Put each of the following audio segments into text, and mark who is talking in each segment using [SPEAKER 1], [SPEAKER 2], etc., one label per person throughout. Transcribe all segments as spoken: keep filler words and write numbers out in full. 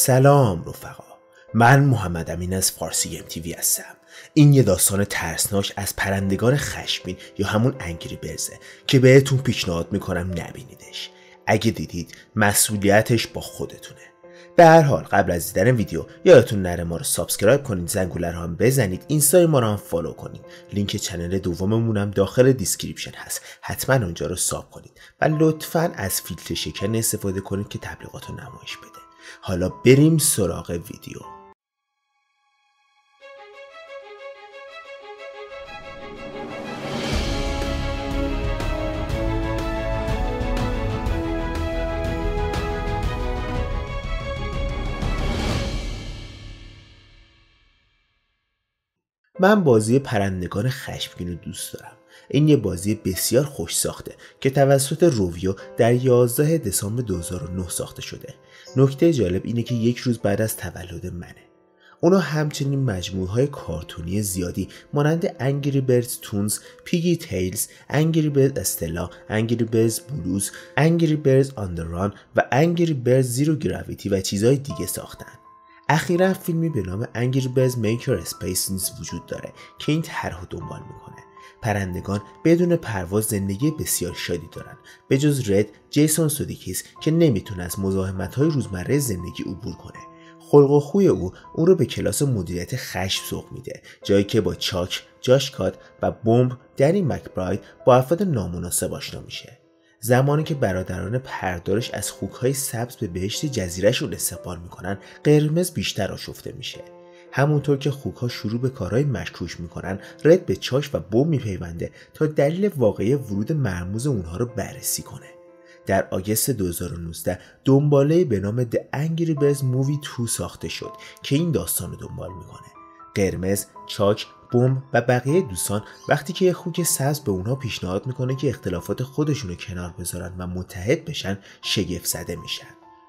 [SPEAKER 1] سلام رفقا، من محمد امین از فارسی گیم تیوی هستم. این یه داستان ترسناک از پرندگان خشمگین یا همون انگری برزه که بهتون پیشنهاد میکنم نبینیدش. اگه دیدید مسئولیتش با خودتونه. به هر حال قبل از دیدن ویدیو یادتون نره ما رو سابسکرایب کنید، زنگوله رو هم بزنید، اینستای ما رو هم فالو کنید. لینک چنل دوممون هم داخل دیسکریپشن هست، حتما اونجا رو ساب کنید و لطفاً از فیلتر شکن استفاده کنید که تبلیغات رو نمایش بده. حالا بریم سراغ ویدیو. من بازی پرندگان خشمگین رو دوست دارم. این یه بازی بسیار خوش ساخته که توسط روویو در یازده دسامبر دو هزار و نه ساخته شده. نکته جالب اینه که یک روز بعد از تولد منه. اونا همچنین مجموعه های کارتونی زیادی مانند انگری بردز تونز، پیگی تیلز، انگری بردز استلا، انگری بردز بلوز، انگری بردز آن دی ران و انگری بردز زیرو گراویتی و چیزهای دیگه ساختن. اخیرا فیلمی به نام انگری بردز میکر اسپیس نیز وجود داره که این طرح رو دنبال میکنه. پرندگان بدون پرواز زندگی بسیار شادی دارن، به جز رد، جیسون سودیکیس که نمیتونه از مزاحمت‌های روزمره زندگی عبور کنه. خلق و خوی او اون رو به کلاس مدیریت خشم سوق میده، جایی که با چاک، جاش کات و بمب دنی مکبراید با افراد نامناسب آشنا میشه. زمانی که برادران پردارش از خوک‌های سبز به بهشت جزیره‌شون استقبال میکنن، قرمز بیشتر آشفته میشه. همونطور که خوک‌ها شروع به کارهای مشکوک میکنن، رد به چاش و بمب میپیونده تا دلیل واقعی ورود مرموز اونها رو بررسی کنه. در آگوست دو هزار و نوزده دنباله به نام The Angry Birds Movie دو ساخته شد که این داستان رو دنبال میکنه. قرمز، چاک، بوم و بقیه دوستان وقتی که یه خوک سبز به اونها پیشنهاد میکنه که اختلافات خودشون رو کنار بذارن و متحد بشن، شگفت زده میشن.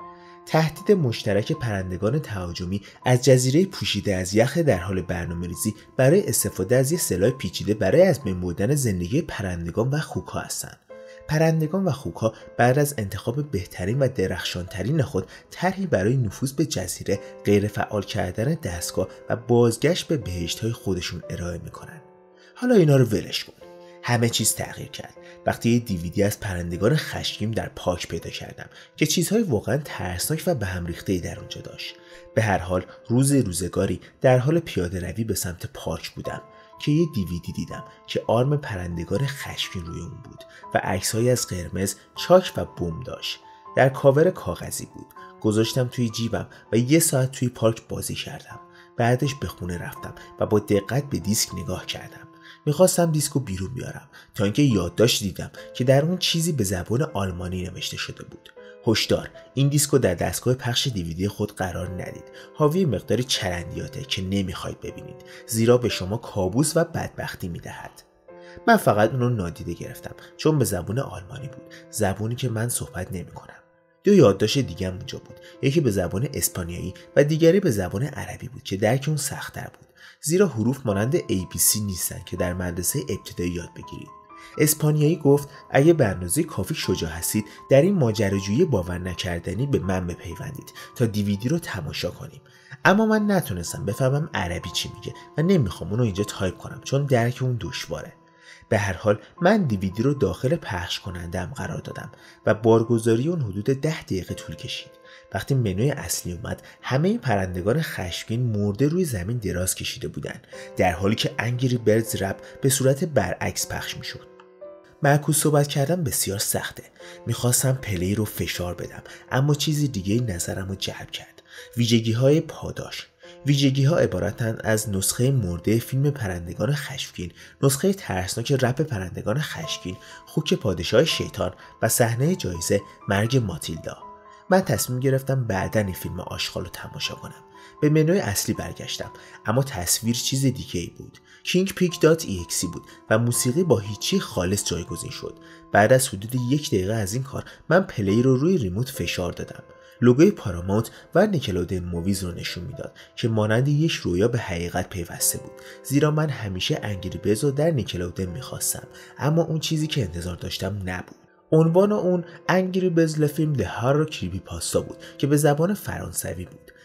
[SPEAKER 1] تهدید مشترک پرندگان تهاجمی از جزیره پوشیده از یخ در حال برنامه‌ریزی برای استفاده از یه سلاح پیچیده برای از بین بردن زندگی پرندگان و خوک‌ها هستند. پرندگان و خوک‌ها بعد از انتخاب بهترین و درخشانترین خود طرحی برای نفوذ به جزیره، غیر فعال کردن دستگاه و بازگشت به بهشت‌های خودشون ارائه می‌کنن. حالا اینا رو ولش کن. همه چیز تغییر کرد وقتی یه دیویدی از پرندگان خشمگین در پارک پیدا کردم که چیزهای واقعا ترسناک و به هم ریخته‌ای در اونجا داشت. به هر حال روز روزگاری در حال پیاده روی به سمت پارک بودم که یه دیویدی دیدم که آرم پرندگان خشمگین روی اون بود و عکس‌هایی از قرمز، چاک و بوم داشت. در کاور کاغذی بود. گذاشتم توی جیبم و یه ساعت توی پارک بازی کردم. بعدش به خونه رفتم و با دقت به دیسک نگاه کردم. میخواستم دیسکو بیرون بیارم تا اینکه یادداشت دیدم که در اون چیزی به زبان آلمانی نوشته شده بود. هشدار، این دیسکو در دستگاه پخش دیویدی خود قرار ندید. حاوی مقداری چرندیاته که نمیخواید ببینید، زیرا به شما کابوس و بدبختی میدهد. من فقط اونو نادیده گرفتم چون به زبان آلمانی بود، زبانی که من صحبت نمیکنم. دو یادداشت دیگه هم اونجا بود، یکی به زبان اسپانیایی و دیگری به زبان عربی بود که درک اون سخت‌تر بود، زیرا حروف مانند ای بی سی نیستن که در مدرسه ابتدایی یاد بگیرید. اسپانیایی گفت اگه به اندازه کافی شجاع هستید در این ماجراجویی باور نکردنی به من بپیوندید تا دیویدی رو تماشا کنیم. اما من نتونستم بفهمم عربی چی میگه و نمیخوام اونو اینجا تایپ کنم چون درک اون دشواره. به هر حال من دیویدی رو داخل پخش کنندم قرار دادم و بارگذاری اون حدود ده دقیقه طول کشید. وقتی منوی اصلی اومد، همه پرندگان خشمگین مرده روی زمین دراز کشیده بودن، در حالی که انگری بردز رپ به صورت برعکس پخش میشد. معکوس صحبت کردن بسیار سخته. میخواستم پلی رو فشار بدم، اما چیزی دیگه نظرم رو جلب کرد. ویژگی های پاداش. ویژگی ها عبارتند از نسخه مرده فیلم پرندگان خشمگین، نسخه ترسناک رپ پرندگان خشمگین، خوک پادشاه شیطان و صحنه جایزه مرگ ماتیلدا. من تصمیم گرفتم بعداً این فیلم آشغال رو تماشا کنم. به منوی اصلی برگشتم، اما تصویر چیز دیگه ای بود. کینگ پیک دات ای اکس ای بود و موسیقی با هیچی خالص جایگزین شد. بعد از حدود یک دقیقه از این کار، من پلی رو روی ریموت فشار دادم. لوگوی پارامونت و نیکلودئون موویز رو نشون میداد که مانند یک رویا به حقیقت پیوسته بود، زیرا من همیشه انگری برز رو در نیکلودئون میخواستم، اما اون چیزی که انتظار داشتم نبود. عنوان اون انگری برز لفیلم ده هارر کریپی پاستا بود که به زبان فرانسوی بود.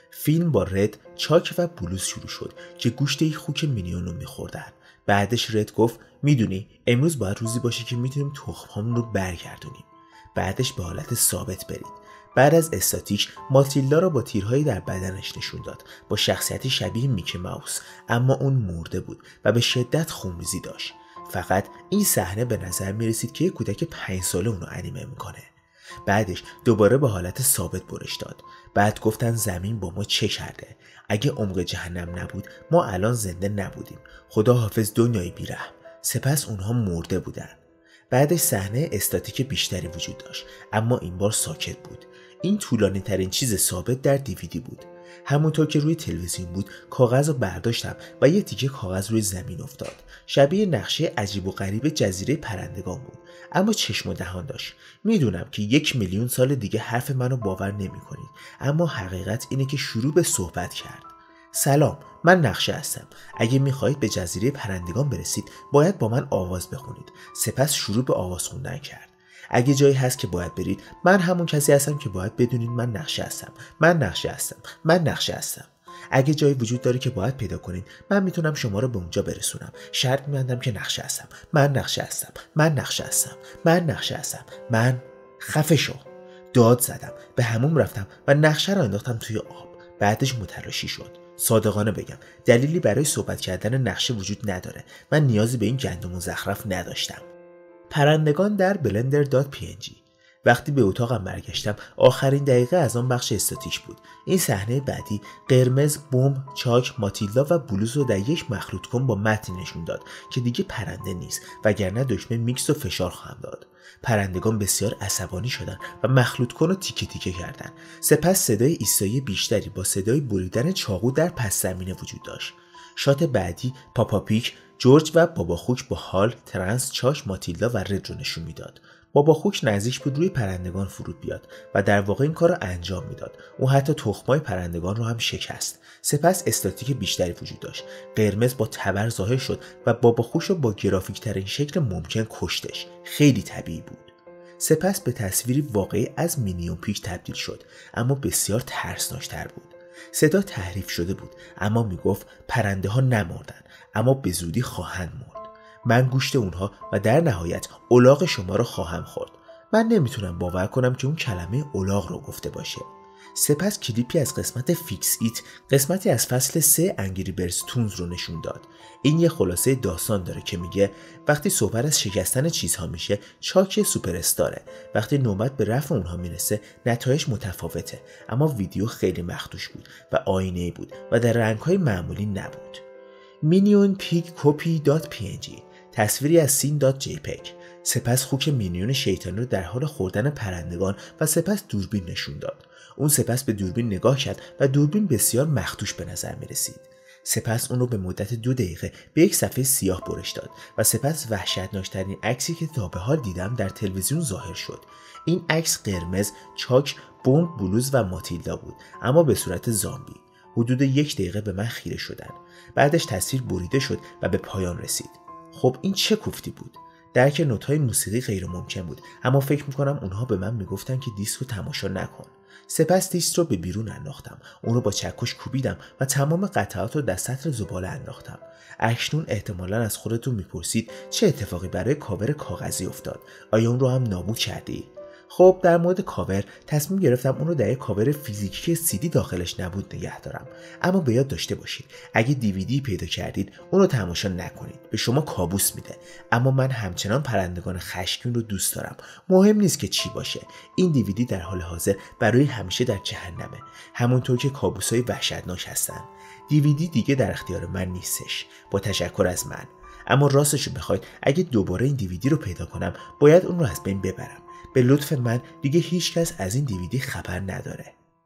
[SPEAKER 1] فیلم با رد، چاک و بلوز شروع شد که گوشت یک خوک مینیون رو میخوردن. بعدش رد گفت میدونی امروز باید روزی باشه که میتونیم تخم‌هامون رو برگردونیم. بعدش به حالت ثابت برید. بعد از استاتیک ماتیلدا را با تیرهایی در بدنش نشون داد، با شخصیتی شبیه میکی ماوس، اما اون مرده بود و به شدت خونریزی داشت. فقط این صحنه به نظر میرسید که یک کودک پنج ساله اونو انیمه میکنه. بعدش دوباره به حالت ثابت برش داد. بعد گفتن زمین با ما چه کرده؟ اگه عمق جهنم نبود ما الان زنده نبودیم. خدا حافظ دنیای بیرحم. سپس اونها مرده بودن. بعدش صحنه استاتیک بیشتری وجود داشت، اما این بار ساکت بود. این طولانی ترین چیز ثابت در دیویدی بود. همونطور که روی تلویزیون بود کاغذ رو برداشتم و یه تیکه کاغذ روی زمین افتاد. شبیه نقشه عجیب و غریب جزیره پرندگان بود، اما چشم و دهان داشت. میدونم که یک میلیون سال دیگه حرف منو باور نمی کنید، اما حقیقت اینه که شروع به صحبت کرد. سلام، من نقشه هستم. اگه میخواهید به جزیره پرندگان برسید باید با من آواز بخونید. سپس شروع به آواز خوندن کرد. اگه جایی هست که باید برید، من همون کسی هستم که باید بدونید من نقشه هستم. من نقشه هستم. من نقشه هستم. اگه جایی وجود داره که باید پیدا کنید، من میتونم شما رو به اونجا برسونم. شرط می‌بندم که نقشه هستم. من نقشه هستم. من نقشه هستم. من نقشه هستم. من خفه شو. داد زدم. به حموم رفتم و نقشه رو انداختم توی آب. بعدش متلاشی شد. صادقانه بگم دلیلی برای صحبت کردن نقشه وجود نداره. من نیازی به این گندم و زخرف نداشتم. پرندگان در بلندر دات پی ان جی. وقتی به اتاقم برگشتم آخرین دقیقه از آن بخش استاتیک بود. این صحنه بعدی قرمز، بوم، چاک، ماتیلدا و بلوز رو در یک مخلوط کن با متن نشون داد که دیگه پرنده نیست، وگرنه دکمه میکس و فشار خواهم داد. پرندگان بسیار عصبانی شدن و مخلوط کن رو تیکه تیکه کردن. سپس صدای ایستایی بیشتری با صدای بریدن چاقو در پس زمینه وجود داشت. شات بعدی پاپا پیک، جورج و بابا خوک با هال، ترنس، چاک، ماتیلدا و رد رو نشون میداد. بابا خوک نزدیک بود روی پرندگان فرود بیاد و در واقع این کار رو انجام میداد. او حتی تخمای پرندگان رو هم شکست. سپس استاتیک بیشتری وجود داشت. قرمز با تبر ظاهر شد و بابا خوک رو با گرافیک ترین شکل ممکن کشتش. خیلی طبیعی بود. سپس به تصویری واقعی از مینیون پیک تبدیل شد، اما بسیار ترسناکتر بود. صدا تحریف شده بود، اما میگفت پرنده ها نمردن، اما به زودی خواهند مرد. من گوشت اونها و در نهایت الاغ شما رو خواهم خورد. من نمیتونم باور کنم که اون کلمه الاغ رو گفته باشه. سپس کلیپی از قسمت فیکس ایت، قسمتی از فصل سه انگری برز تونز رو نشون داد. این یه خلاصه داستان داره که میگه وقتی صحبت از شکستن چیزها میشه چاک سوپر استاره. وقتی نوبت به رفع اونها میرسه نتایج متفاوته، اما ویدیو خیلی مخدوش بود و آینه‌ای بود و در رنگ‌های معمولی نبود. مینیون پیگ کپی دات پی ان جی، تصویری از سین دات جی پگ. سپس خوک مینیون شیطانی رو در حال خوردن پرندگان و سپس دوربین نشون داد. اون سپس به دوربین نگاه کرد و دوربین بسیار مخدوش به نظر می رسید. سپس اون رو به مدت دو دقیقه به یک صفحه سیاه برش داد و سپس وحشتناکترین عکسی که تا به حال دیدم در تلویزیون ظاهر شد. این عکس قرمز، چاک، بوم، بلوز و ماتیلدا بود، اما به صورت زامبی. حدود یک دقیقه به من خیره شدن. بعدش تصویر بریده شد و به پایان رسید. خب این چه کوفتی بود؟ درک نوت‌های موسیقی غیر ممکن بود، اما فکر میکنم اونها به من میگفتن که دیسک رو تماشا نکن. سپس دیسک رو به بیرون انداختم، اون رو با چکش کوبیدم و تمام قطعات رو در سطل زباله انداختم. اکنون احتمالاً از خودتون میپرسید چه اتفاقی برای کاور کاغذی افتاد؟ آیا اون رو هم نابود کردی؟ خب در مورد کاور تصمیم گرفتم اون رو در یک کاور فیزیکی که سی دی داخلش نبود نگه دارم. اما به یاد داشته باشید اگه دیویدی پیدا کردید اون رو تماشا نکنید، به شما کابوس میده. اما من همچنان پرندگان خشمگین رو دوست دارم. مهم نیست که چی باشه، این دیویدی در حال حاضر برای همیشه در جهنمه، همونطور که کابوسای وحشتناک هستن. دیویدی دیگه در اختیار من نیستش، با تشکر از من. اما راستشو بخواید اگه دوباره این دیویدی رو پیدا کنم باید اون رو از بین ببرم. به لطف من دیگه هیچ کس از این دیویدی خبر نداره.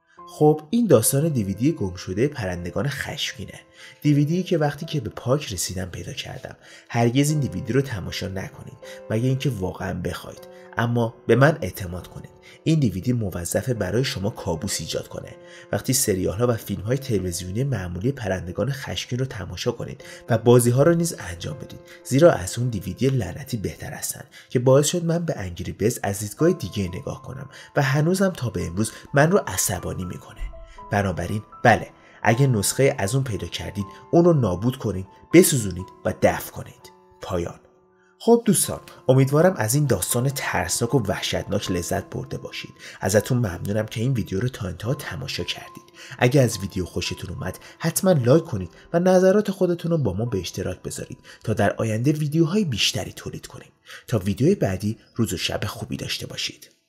[SPEAKER 1] خب این داستان دیویدی گم شده پرندگان خشمگینه. دیویدی که وقتی که به پارک رسیدم پیدا کردم. هرگز این دیویدی رو تماشا نکنید مگه اینکه واقعا بخواید، اما به من اعتماد کنید. این دیویدی موظفه برای شما کابوس ایجاد کنه. وقتی سریال ها و فیلم های تلویزیونی معمولی پرندگان خشمگین رو تماشا کنید و بازی ها رو نیز انجام بدید، زیرا از اون دیویدی لعنتی بهتر هستن که باعث شد من به انگری برز از دیدگاه دیگه نگاه کنم و هنوزم تا به امروز من رو عصبانی میکنه. بنابراین بله، اگه نسخه از اون پیدا کردید اون رو نابود کنید، بسوزونید و دفن کنید. پایان. خب دوستان، امیدوارم از این داستان ترسناک و وحشتناک لذت برده باشید. ازتون ممنونم که این ویدیو رو تا انتها تماشا کردید. اگه از ویدیو خوشتون اومد حتما لایک کنید و نظرات خودتون رو با ما به اشتراک بذارید تا در آینده ویدیوهای بیشتری تولید کنیم. تا ویدیوی بعدی روز و شب خوبی داشته باشید.